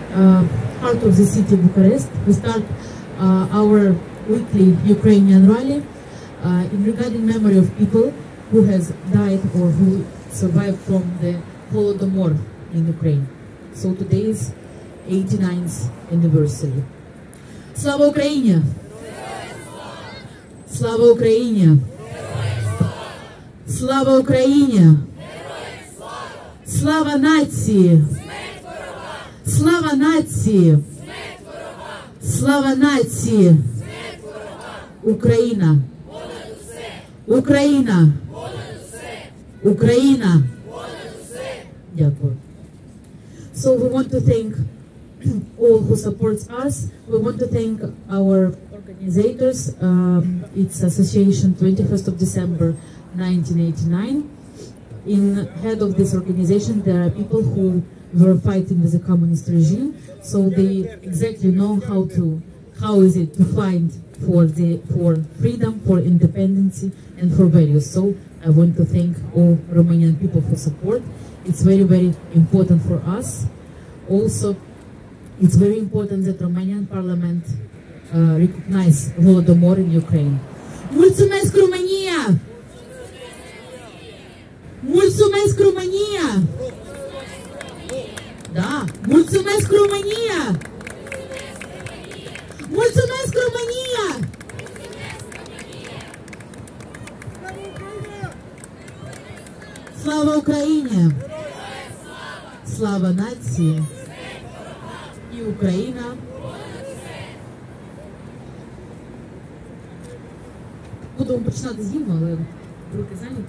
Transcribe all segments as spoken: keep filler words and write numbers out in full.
uh, heart of the city of Bucharest. We start uh, our weekly Ukrainian rally uh, in regarding memory of people who has died or who survived from the Holodomor in Ukraine. So today is eighty-ninth anniversary. Слава Україні! Слава Україні! Слава Україні! Слава нації! Слава нації! Слава нації! Україна! Україна! Україна! Дякую. So we want to thank all who supports us. We want to thank our organizers. Um, it's Association twenty-first of December nineteen eighty-nine. In head of this organization there are people who were fighting with the communist regime, so they exactly know how to how is it to fight for the for freedom, for independence and for values. So I want to thank all Romanian people for support. It's very very important for us. Also, it's very important that Romanian Parliament uh, recognize Holodomor in Ukraine. Mulțumesc România! Mulțumesc România! Da, mulțumesc România! Mulțumesc România! Слава Україні! Слава нації! І Україна! Будемо починати з гімну, але руки зайняті.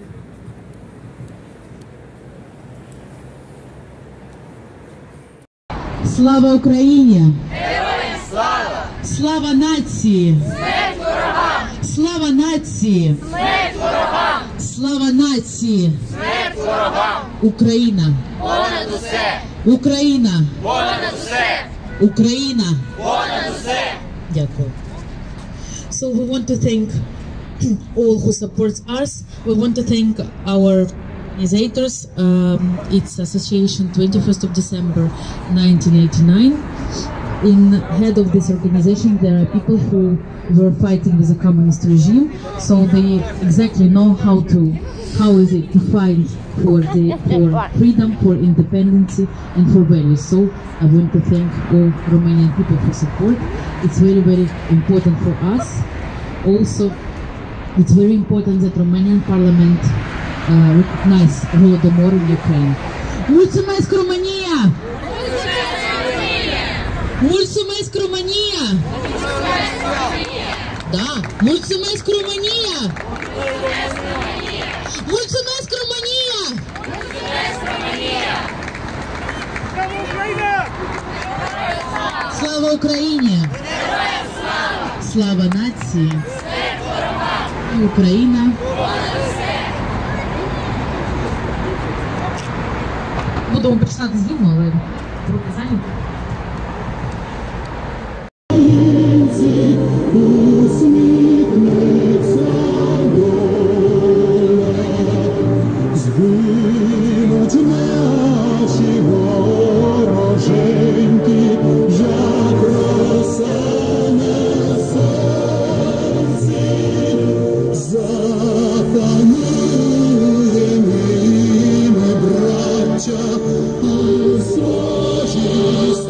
Слава Україні! Героям слава! Слава нації! Смерть ворогам! Слава нації! Смерть ворогам! Слава нації! Смерть ворогам! Україна! Понад усе! Україна! Понад усе! Україна! Понад усе! Дякую. So we want to thank all who supports us. We want to thank our organizers. Um, it's Association twenty-first of December nineteen eighty-nine. In head of this organization there are people who were fighting with the communist regime, so they exactly know how to how is it to fight for the for freedom, for independence and for values. So I want to thank all Romanian people for support. It's very very important for us. Also, it's very important that Romanian Parliament uh, recognize Holodomor in Ukraine. Mulțumesc România! Mulțumesc România! Da, mulțumesc România! Mulțumesc România! Слава Україні! Слава нації! І Україна! Будемо починати з гімну, але руки зайняті. Згинуть наші вороженьки, як роса на сонці, запануємо ми, браття, у сожі.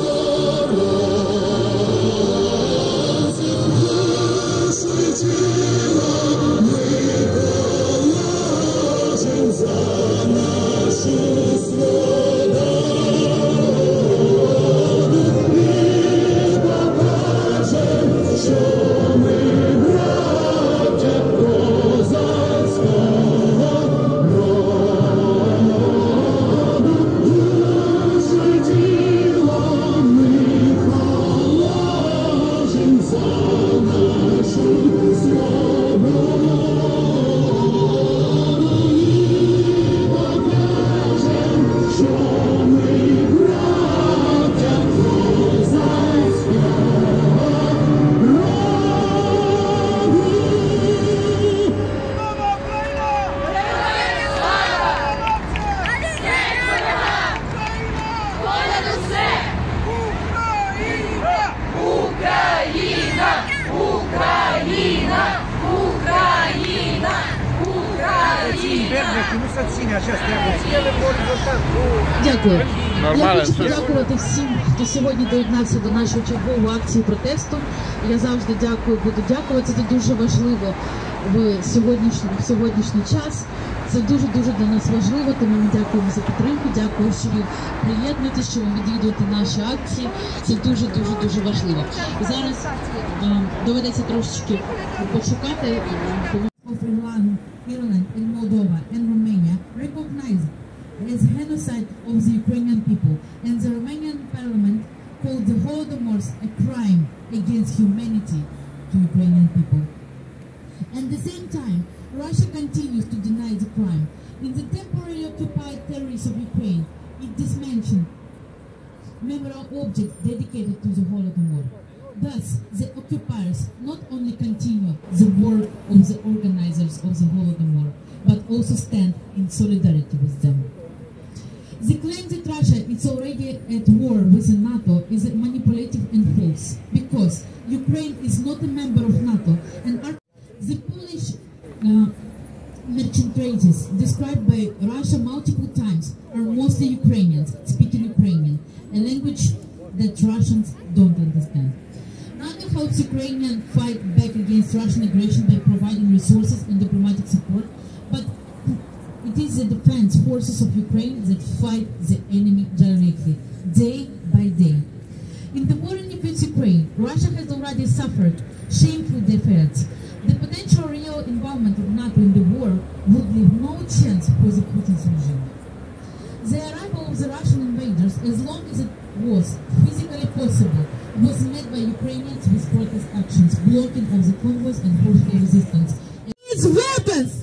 Дякую. Нормально. Я хочу подякувати всім, хто сьогодні доєднався до нашої чергової акції протесту. Я завжди дякую, буду дякувати. Це дуже важливо в сьогоднішній, в сьогоднішній час. Це дуже-дуже для нас важливо, тому ми дякуємо за підтримку, дякую, що ви приєднуєтесь, що ви відвідуєте наші акції. Це дуже-дуже-дуже важливо. І зараз е, доведеться трошечки почекати. Of Iran, Ireland, and Moldova and Romania recognized as genocide of the Ukrainian people, and the Romanian parliament called the Holodomor a crime against humanity to Ukrainian people. At the same time, Russia continues to deny the crime. In the temporarily occupied territories of Ukraine, it dismantled memorial objects dedicated to the Holodomor. Thus, the occupiers not only continue the work of the organizers of the Holodomor, but also stand in solidarity with them. The claim that Russia is already at war with NATO is manipulative and false, because Ukraine is not a member of NATO, and the Polish uh, merchant traders described by Russia multiple times are mostly Ukrainians, speaking Ukrainian, a language that Russians don't understand. NATO helps Ukrainian fight back against Russian aggression by providing resources and diplomatic support, but it is the defense forces of Ukraine that fight the enemy directly, day by day. In the war against Ukraine, Russia has already suffered shameful defeats. The potential real involvement of NATO in the war would leave no chance for the Putin's regime. The arrival of the Russian invaders, as long as it was physically possible, was met by Ukrainians with protest actions, blocking of the convoys and forceful resistance. It's weapons!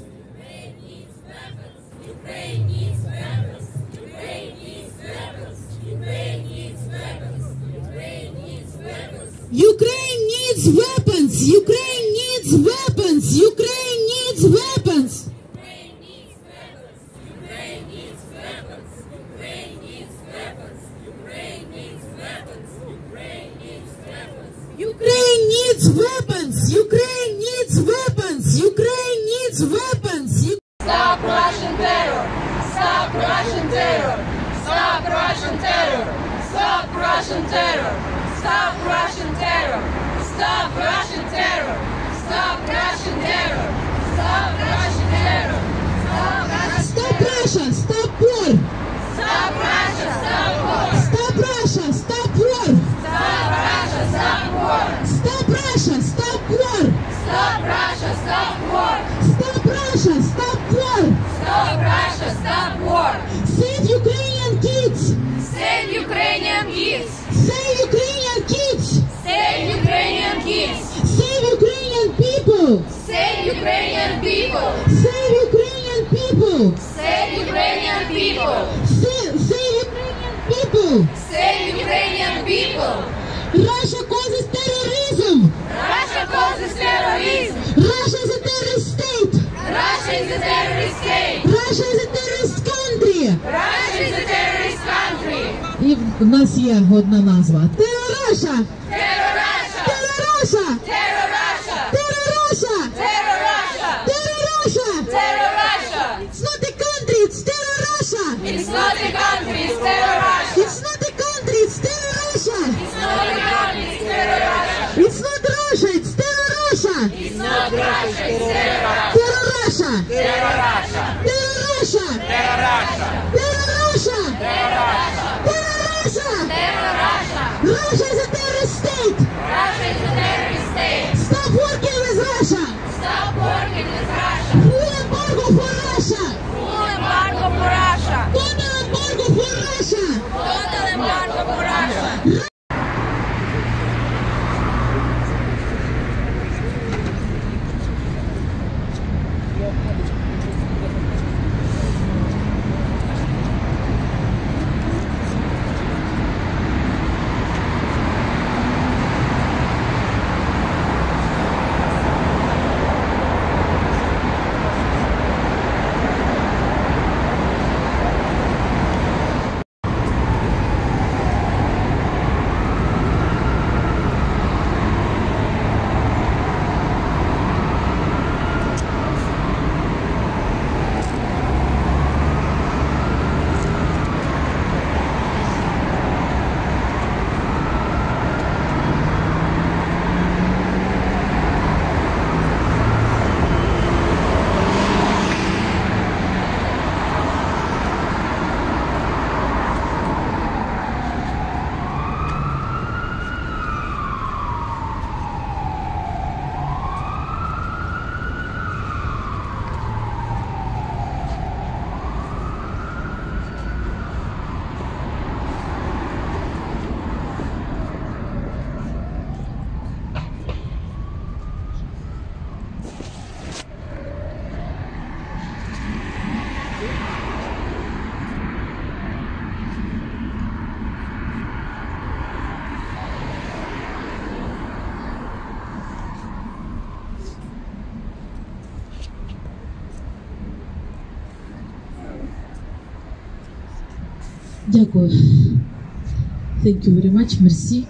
Ukraine needs weapons! Ukraine needs weapons! Ukraine needs weapons! Ukraine needs weapons! Ukraine needs weapons! Ukraine needs weapons! Ukraine needs weapons! Ukraine needs weapons! Ukraine needs weapons! Ukraine needs weapons! Ukraine needs weapons! Ukraine needs weapons! Ukraine needs weapons! Ukraine needs weapons! Ukraine needs weapons! Stop Russian terror! Stop Russian terror! Stop Russian terror! Stop Russian terror! Stop Russian terror! Stop Russian terror! Stop Russian terror! Stop Russian terror! Stop Russian Stop Russia! Stop war! Stop Russia! Stop war! Stop Russia! Stop war! Stop Russia! Stop war! Stop Russia! Stop war! Stop Russia! Stop war! Stop Russia! Stop war! Stop Russia! Stop war! Save Ukrainian kids! Save Ukrainian kids! Save Ukrainian kids! Save Ukrainian kids! Save Ukrainian people! Save Ukrainian people! Save Ukrainian people! Save Ukrainian people! Save, save Ukrainian people! Save Ukrainian people! Russia causes terrorism! Russia causes terrorism! Russia is a terrorist state! Russia is a terrorist state! Russia is a terrorist country! Russia is a terrorist country! І в нас є одна назва. Террораша! Terror Russia! Террораша! Terror Russia! Террораша! Terror Russia! Terrораша! Terror Russia! It's not a country, it's Terrorasha! It's not a country, it's Terror Russia! It's not a country, it's Terrorasha! It's not a country, it's Terror Russia! It's not Russia, it's Terrorasha! It's not Russia, it's Terror Russia! Terrorasha! Terror Russia! Terrorasha! Terror Russia! Terrorasha! Terror Russia! Terrorasha! Terror Russia! Russia is a terrorist state! Russia is a terrorist state! Stop working with Russia! Stop working with Russia! Full embargo for Russia! Full embargo for Russia! Total embargo for Russia! Total embargo for Russia! Дякую. Thank you very much. Merci.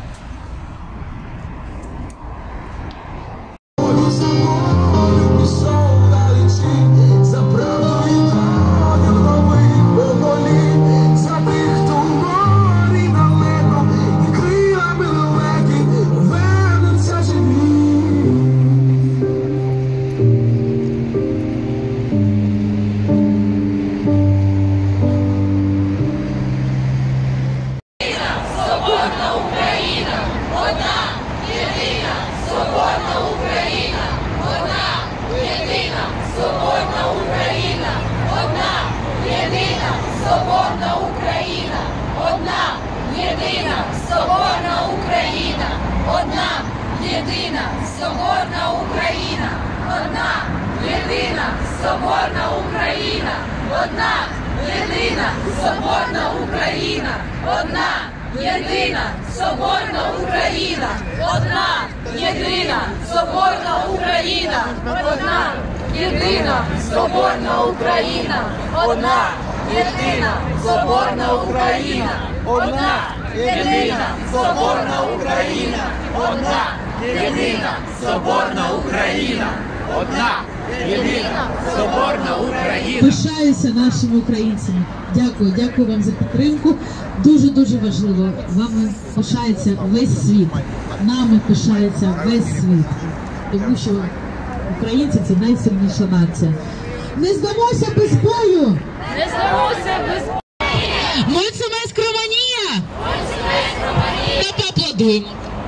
Єдина соборна Україна, одна, єдина соборна Україна, одна, єдина соборна Україна, одна, єдина соборна Україна, одна, єдина соборна Україна, одна, єдина соборна Україна, одна, єдина соборна Україна, одна, єдина соборна Україна, одна. Єдина соборна Україна, одна, єдина соборна Україна. Пишаюся нашими українцями. Дякую, дякую вам за підтримку. Дуже-дуже важливо. Вами пишається весь світ. Нами пишається весь світ. Тому що українці – це найсильніша нація. Не здамося без бою! Не здамося без бою! Мульцемес Романія! Та поаплодуємо.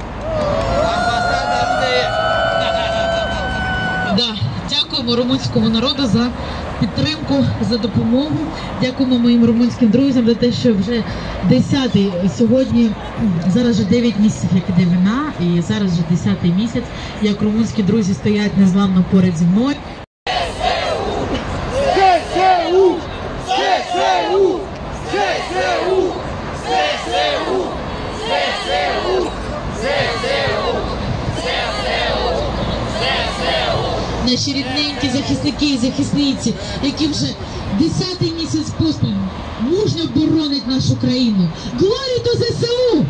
Да. Дякуємо румунському народу за підтримку, за допомогу. Дякуємо моїм румунським друзям за те, що вже десятий сьогодні, зараз вже дев'ять місяців, як іде війна, і зараз вже десятий місяць, як румунські друзі стоять незламно поряд зі мною. ЗСУ! ЗСУ! ЗСУ! ЗСУ! ЗСУ! ЗСУ! Наші рідненькі захисники і захисниці, які вже десятий місяць поспіль мужньо боронять нашу країну. Glory to ЗСУ!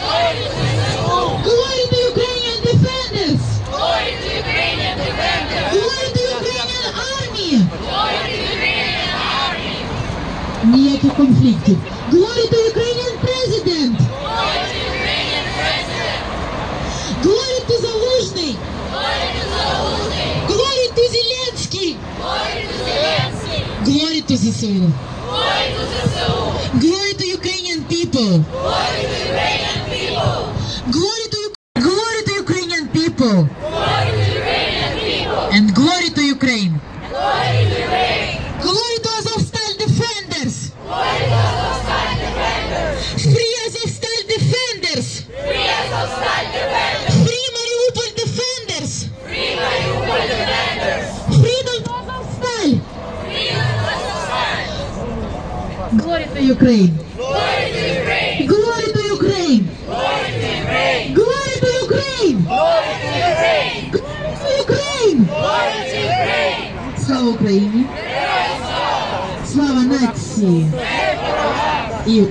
Glory to Ukrainian defenders! Glory to Ukrainian defenders! Glory to Ukrainian army! Glory to Ukrainian army! Ніяких конфліктів. Glory to Ukrainian president! Glory to Ukrainian president! Glory to Залужний! Glory to Залужний! Glory to Зеленський! Glory to Zelensky! Glory to ЗСУ! Glory to ЗСУ! Glory to Ukrainian people! Glory to Ukrainian people! Glory to Glory to Ukrainian people! Glory to Ukrainian people! And glory to Ukraine! Glory to Ukraine! Glory to Azovstal defenders! Glory to Azovstal defenders! Free Azovstal defenders! Free Azovstal defenders! Free Mariupol defenders! Free Mariupol defenders! Freedom to Azovstal! Freedom to Azovstal! Glory to Ukraine! Glory to Ukraine! Glory to Ukraine! Glory to Ukraine! Glory to Ukraine! Glory to Ukraine! Glory to Ukraine! Glory to Ukraine! Слава Україні! Слава нації! І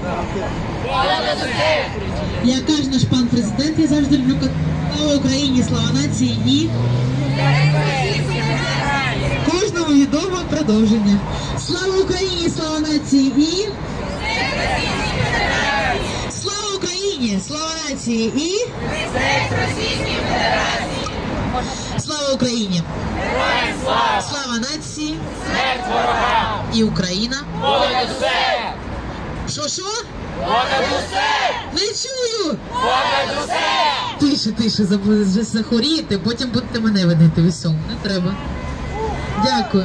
як каже наш пан президент, я завжди люблю казати: слава Україні, слава нації і кожному відомо продовження. Слава Україні, слава нації і слава Україні, слава нації і слава Україні! Слава нації! Смерть ворогам! І Україна! Понад усе! Що-що? Понад усе! Не чую! Понад усе! Тише, тише, забудете вже захворієте, потім будете мене винити в усьому. Не треба. Дякую.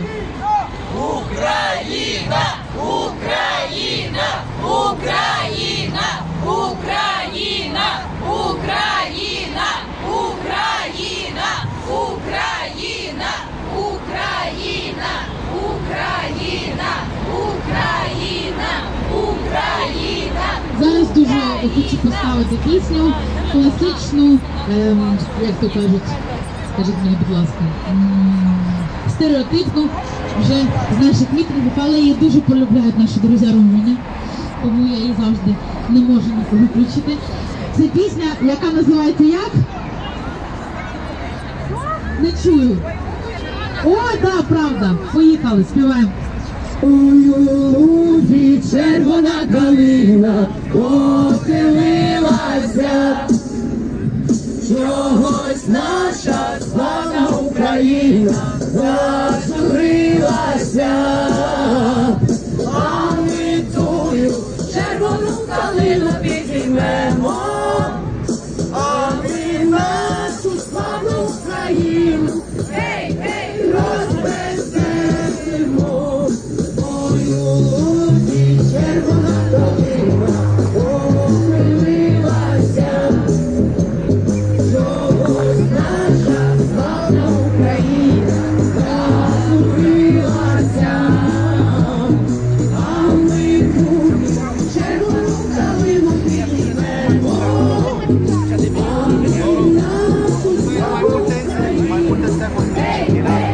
Україна! Україна! Україна! Україна! Україна! Україна! Україна! Україна! Україна! дуже хочу поставити пісню класичну, ем, як то кажуть, скажіть мені, будь ласка, м, стереотипну вже з наших мітингів, але її дуже полюбляють наші друзі румуни, тому я її завжди не можу виключити. Це пісня, яка називається як? Не чую. О, да, правда. Поїхали, співаємо. Ой, у лузі червона калина похилилася, чогось наша славна Україна зажурилася, а ми тую червону калину підіймемо, а ми нашу славну Україну гей, гей, розвеселимо. Ой, у лузі червона калина похилилася, чогось наша славна Україна зажурилася, а ми тую червону калину підіймемо, а ми нашу славну Україну гей, гей,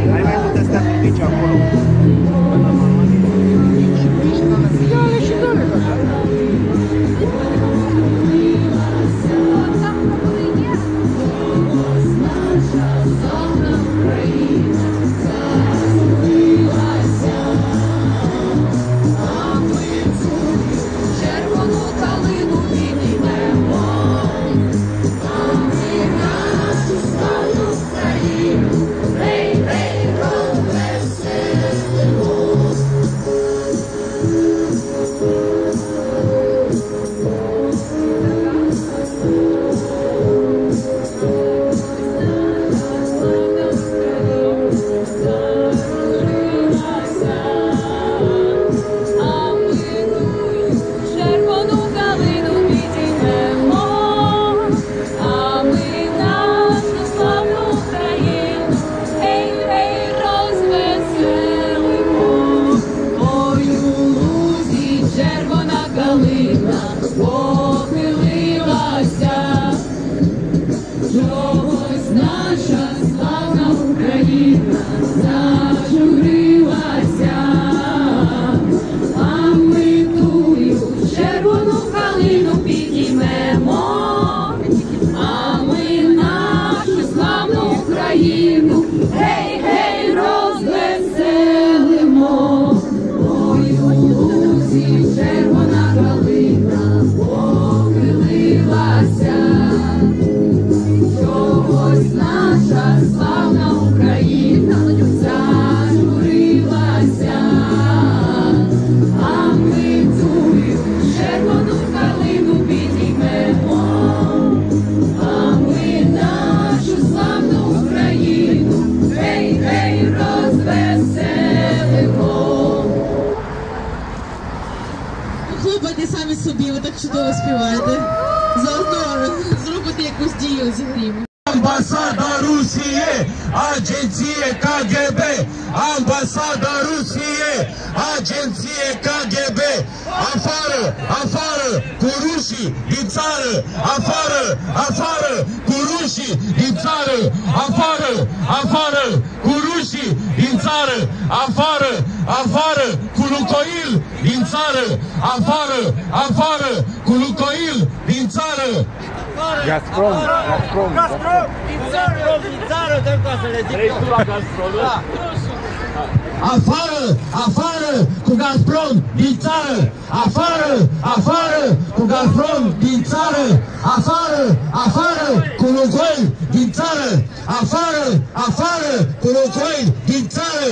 червону калину підіймемо, а ми нашу славну Україну гей, гей, розвеселимо. Червону калину підіймемо, а ми нашу славну Україну гей, гей, розвеселимо. Ой, у лузі червона калина похилилася, чогось наша славна Україна зажурилася, а ми тую червону калину підіймемо, а ми нашу славну Україну гей, гей, розвеселимо. Ой, у лузі червона калина похилилася, чогось наша славна Україна зажурилася, а ми тую червону калину підіймемо, а ми нашу славну Україну гей, гей, розвеселимо. Хлопайте самі собі, ви так чудово співаєте. Заодно зробите якусь дію зігріємо. Ambasada Rusiye, Agenție K G B, Ambasada Rusiye, Agenție K G B, afară, afară cu rușii din țară, afară, afară cu rușii din țară, afară, afară cu rușii din țară, afară, afară cu Lukoil din țară, afară, afară cu Lukoil din țară. Gazprom, Gazprom. Gazprom! Din țară, din țară, dăm ca să le zic. Vrei tu la Gazprom, da? Afară, afară cu Gazprom din țară, afară, afară cu Gazprom din țară, afară, afară cu Lukoil din țară, afară, afară cu Lukoil din țară.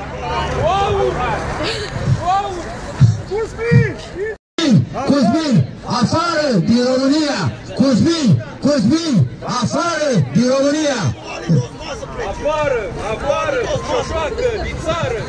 Cosmin, afară din România! Cosmin, Cosmin, afară din România! Afară, afară, șoșoacă, din țară!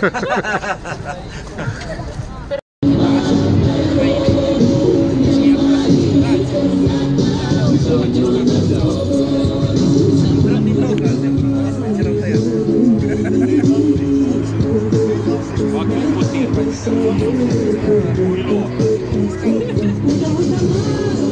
Ой,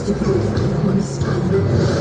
єдності Господи.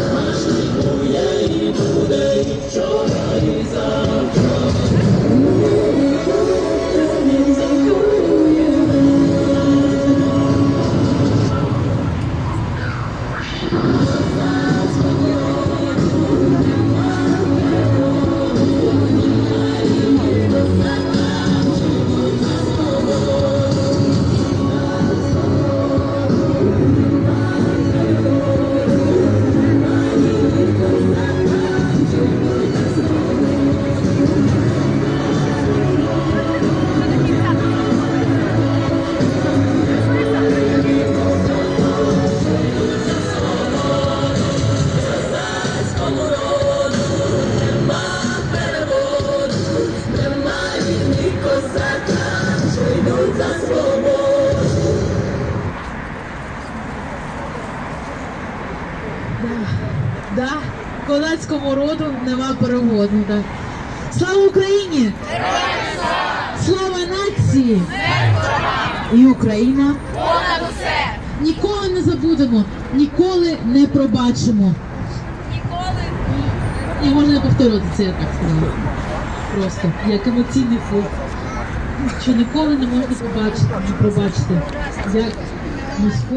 Да, козацькому роду нема переводу. Да. Слава Україні! Слава нації! І Україна! Понад усе! Ніколи не забудемо, ніколи не пробачимо. Ніколи І можна не повторювати це, я так сказала. Просто, як емоційний фон. Що ніколи не можна побачити, не пробачити. Як міську.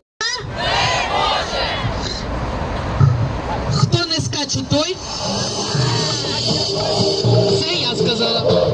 Хто не скаче той? Це я сказала.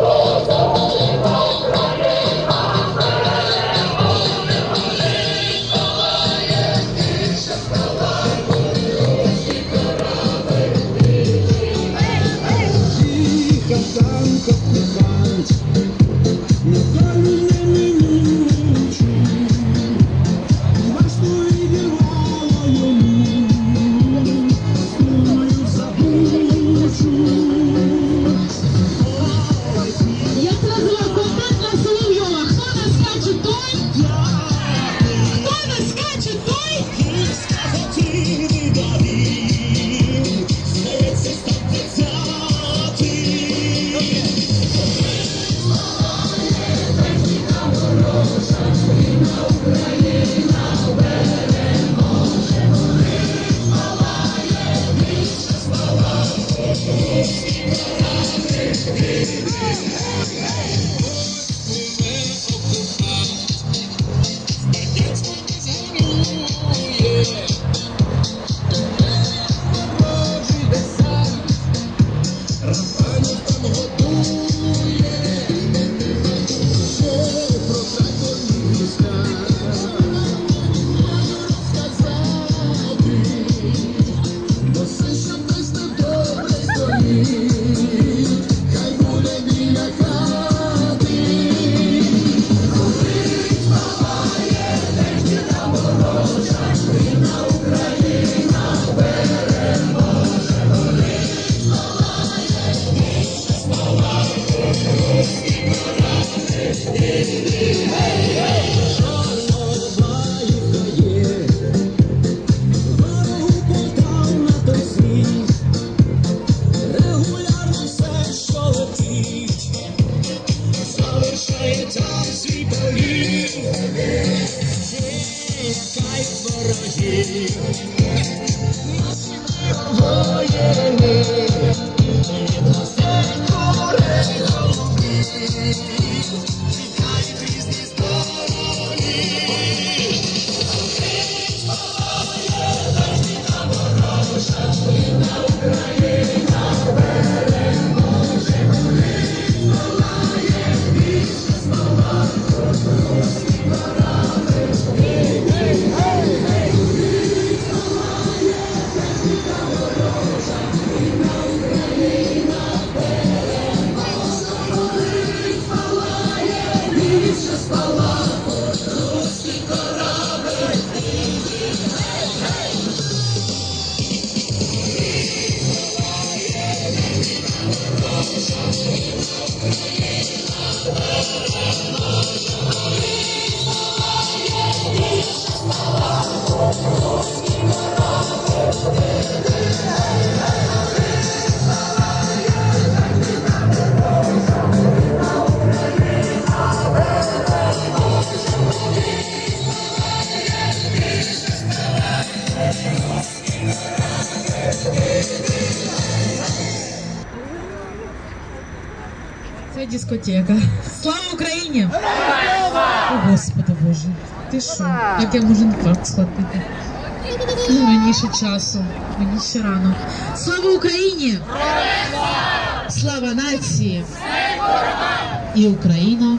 дискотека. Слава Україні! О, Господи Боже, ти що? Як я можу інфаркт схватити? Ну, раніше часу, мені ще рано. Слава Україні! Слава нації! І Україна!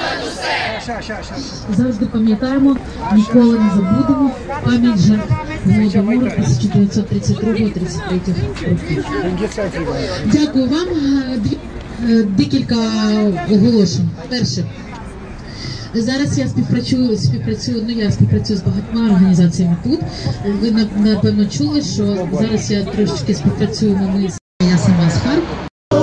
Завжди пам'ятаємо, ніколи не забудемо пам'ять жертв Голодомору тисяча дев'ятсот тридцять другого — тридцять третього років. Дякую вам. Декілька оголошень. Перше. Зараз я співпрацюю, співпрацюю, ну я співпрацюю з багатьма організаціями тут. Ви напевно чули, що зараз я трошечки співпрацюю ми з я сама з Харкова.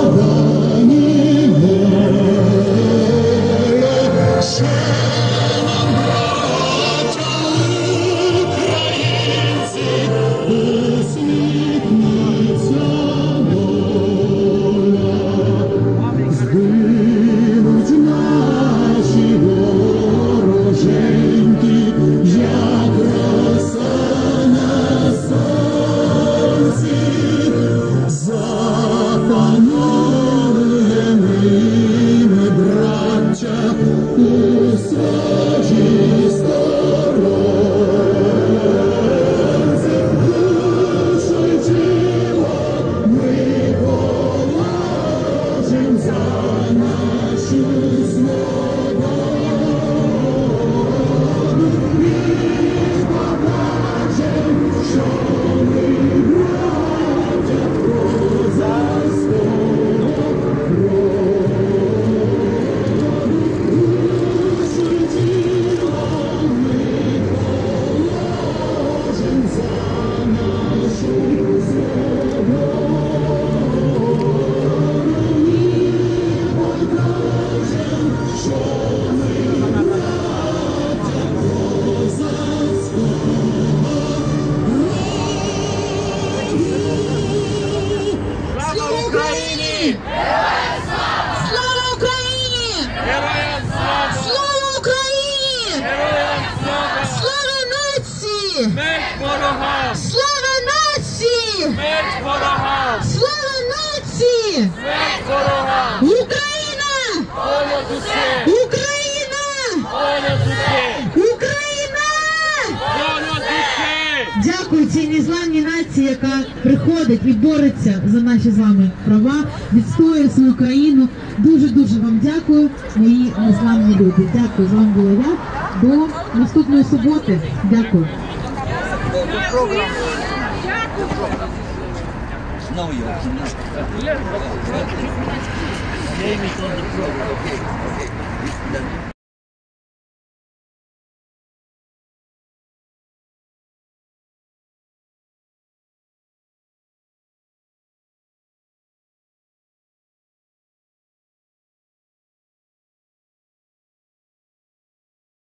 Слава нації! Смерть ворогам! Слава нації! Смерть ворогам! Україна! Понад усе! Україна! Понад усе! Україна! Понад усе! Дякую цій незламній нації, яка приходить і бореться за наші з вами права, відстоює свою країну. Дуже-дуже вам дякую, мої незламні люди. Дякую, з вами була я. До наступної суботи. Дякую. No, you're not.